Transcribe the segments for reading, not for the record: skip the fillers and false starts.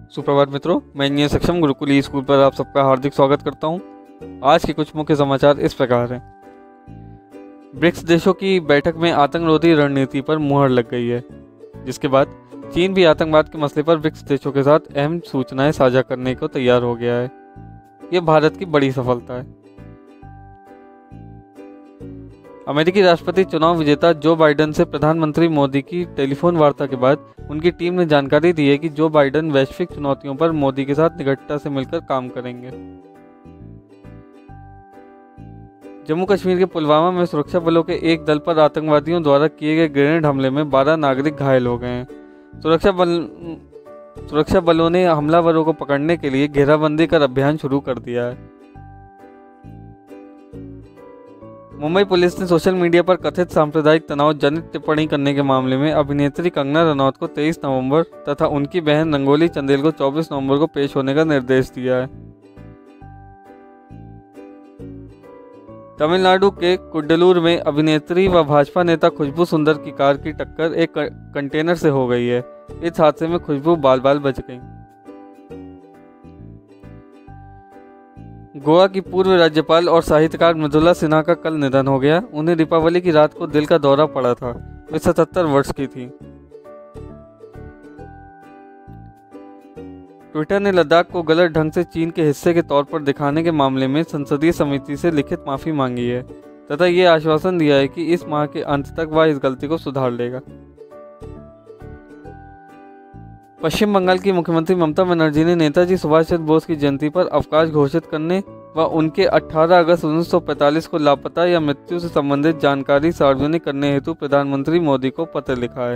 सुप्रभात मित्रों, मैं इंजीनियर सक्षम गुरुकुल ई स्कूल पर आप सबका हार्दिक स्वागत करता हूं। आज के कुछ मुख्य समाचार इस प्रकार हैं। ब्रिक्स देशों की बैठक में आतंकरोधी रणनीति पर मुहर लग गई है, जिसके बाद चीन भी आतंकवाद के मसले पर ब्रिक्स देशों के साथ अहम सूचनाएं साझा करने को तैयार हो गया है। ये भारत की बड़ी सफलता है। अमेरिकी राष्ट्रपति चुनाव विजेता जो बाइडेन से प्रधानमंत्री मोदी की टेलीफोन वार्ता के बाद उनकी टीम ने जानकारी दी है कि जो बाइडेन वैश्विक चुनौतियों पर मोदी के साथ निकटता से मिलकर काम करेंगे। जम्मू कश्मीर के पुलवामा में सुरक्षा बलों के एक दल पर आतंकवादियों द्वारा किए गए ग्रेनेड हमले में 12 नागरिक घायल हो गए हैं। सुरक्षा बलों ने हमलावरों को पकड़ने के लिए घेराबंदी कर अभियान शुरू कर दिया है। मुंबई पुलिस ने सोशल मीडिया पर कथित सांप्रदायिक तनाव जनित टिप्पणी करने के मामले में अभिनेत्री कंगना रनौत को 23 नवंबर तथा उनकी बहन रंगोली चंदेल को 24 नवंबर को पेश होने का निर्देश दिया है। तमिलनाडु के कुड्डलूर में अभिनेत्री व भाजपा नेता खुशबू सुंदर की कार की टक्कर एक कंटेनर से हो गई है। इस हादसे में खुशबू बाल बाल बच गई। गोवा की पूर्व राज्यपाल और साहित्यकार मृदुला सिन्हा का कल निधन हो गया। उन्हें दीपावली की रात को दिल का दौरा पड़ा था। वे 77 वर्ष की थी। ट्विटर ने लद्दाख को गलत ढंग से चीन के हिस्से के तौर पर दिखाने के मामले में संसदीय समिति से लिखित माफी मांगी है तथा ये आश्वासन दिया है कि इस माह के अंत तक वह इस गलती को सुधार लेगा। पश्चिम बंगाल की मुख्यमंत्री ममता बनर्जी ने नेताजी सुभाष चंद्र बोस की जयंती पर अवकाश घोषित करने व उनके 18 अगस्त 1945 को लापता या मृत्यु से संबंधित जानकारी सार्वजनिक करने हेतु प्रधानमंत्री मोदी को पत्र लिखा है।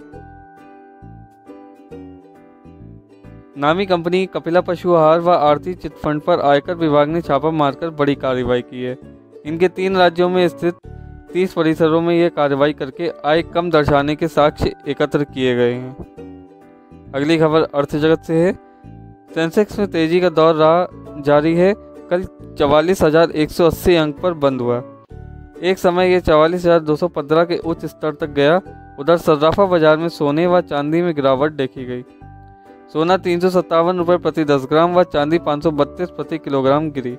नामी कंपनी कपिला पशु आहार व आरती चिटफंड पर आयकर विभाग ने छापा मारकर बड़ी कार्रवाई की है। इनके 3 राज्यों में स्थित 30 परिसरों में यह कार्रवाई करके आय कम दर्शाने के साक्ष्य एकत्र किए गए हैं। अगली खबर अर्थ जगत से है। सेंसेक्स में तेजी का दौर जारी है। कल 44,180 अंक पर बंद हुआ। एक समय यह 44,215 के उच्च स्तर तक गया। उधर सर्राफा बाजार में सोने व चांदी में गिरावट देखी गई। सोना 357 रुपये प्रति 10 ग्राम व चांदी 532 प्रति किलोग्राम गिरी।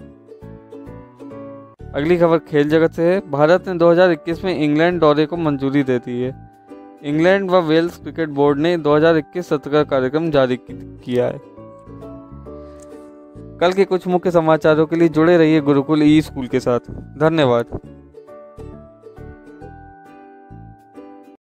अगली खबर खेल जगत से है। भारत ने 2021 में इंग्लैंड दौरे को मंजूरी दे दी है। इंग्लैंड व वेल्स क्रिकेट बोर्ड ने 2021 सत्र का कार्यक्रम जारी किया है। कल के कुछ मुख्य समाचारों के लिए जुड़े रहिए गुरुकुल ई स्कूल के साथ। धन्यवाद।